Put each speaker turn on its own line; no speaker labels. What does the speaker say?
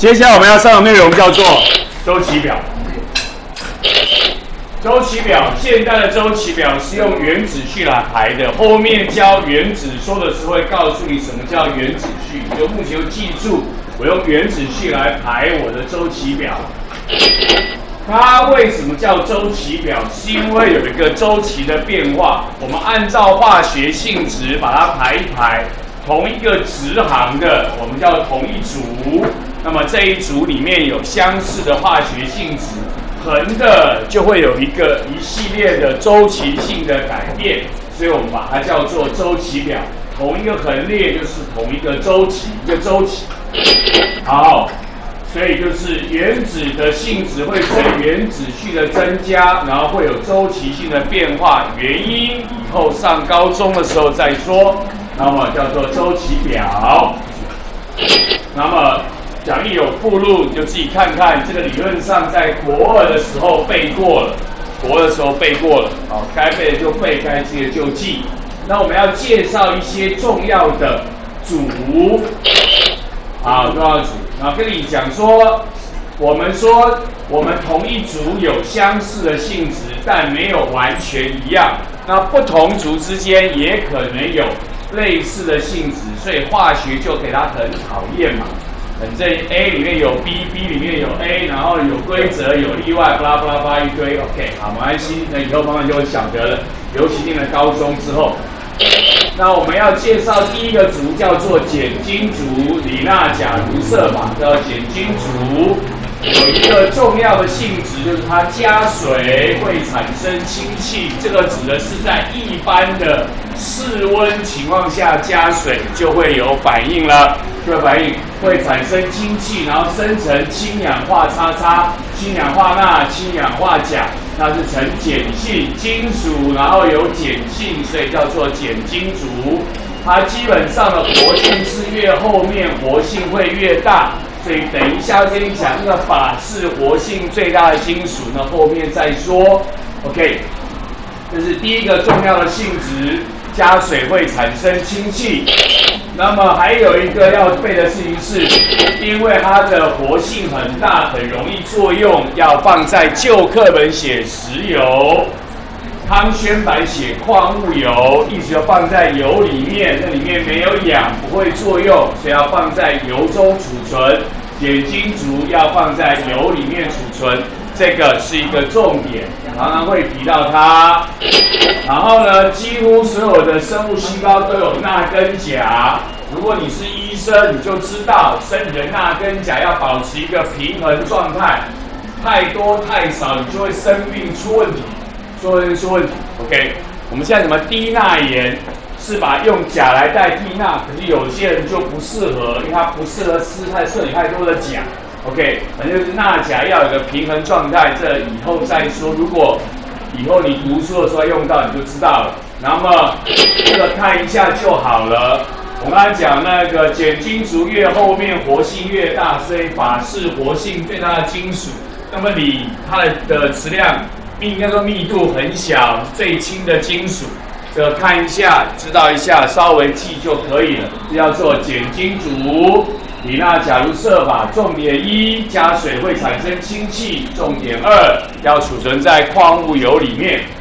接下来我们要上的内容叫做周期表。周期表，现代的周期表是用原子序来排的。后面教原子说的时候会告诉你什么叫原子序，你就目前就记住，我用原子序来排我的周期表。它为什么叫周期表？是因为有一个周期的变化，我们按照化学性质把它排一排，同一个直行的我们叫同一组，那么这一组里面有相似的化学性质，横的就会有一系列的周期性的改变，所以我们把它叫做周期表。同一个横列就是同一个周期，好。所以就是原子的性质会随原子序的增加，然后会有周期性的变化，原因以后上高中的时候再说。那么叫做周期表。那么讲义有附录，你就自己看看。这个理论上在国二的时候背过了，好，该背的就背，该记的就记。那我们要介绍一些重要的组。好，重要组，然后跟你讲说，我们同一组有相似的性质，但没有完全一样。那不同组之间也可能有类似的性质，所以化学就给它很讨厌嘛。反正 A 里面有 B，B 里面有 A， 然后有规则有例外，巴拉巴拉巴拉一堆。OK， 好，没关系，那以后慢慢就会晓得了。尤其进了高中之后。那我们要介绍第一个族叫做碱金族，李钠钾卢铯法叫碱金族。有一个重要的性质就是它加水会产生氢气，这个指的是在一般的室温情况下加水就会有反应了，会产生氢气，然后生成氢氧化XX、氢氧化钠、氢氧化钾。它是呈碱性金属，然后有碱性，所以叫做碱金族。它基本上的活性是越后面活性会越大，所以等一下跟你讲那个钯是活性最大的金属呢，后面再说。OK， 这是第一个重要的性质，加水会产生氢气。那么还有一个要背的事情是，因为它的活性很大，很容易作用，要放在旧课本写石油，汤宣版写矿物油，一直要放在油里面，那里面没有氧，不会作用，所以要放在油中储存。碱金族要放在油里面储存，这个是一个重点，常常会提到它。然后呢，几乎所有的生物细胞都有钠跟钾。如果你是医生，你就知道身体的钠跟钾要保持一个平衡状态，太多太少，你就会生病出问题，出问题。OK， 我们现在什么低钠盐是把用钾来代替钠，可是有些人就不适合，因为它不适合摄取太多的钾。OK， 反正就是钠钾要有个平衡状态，这以后再说。如果以后你读书的时候用到，你就知道了。那么这个看一下就好了。我刚才讲那个碱金族越后面活性越大，所以钯是活性最大的金属。那么锂它的质量应该说密度很小，最轻的金属。这个看一下，知道一下，稍微记就可以了。这叫做碱金族。李钠钾卢铯法，重点1，加水会产生氢气；重点2，要储存在矿物油里面。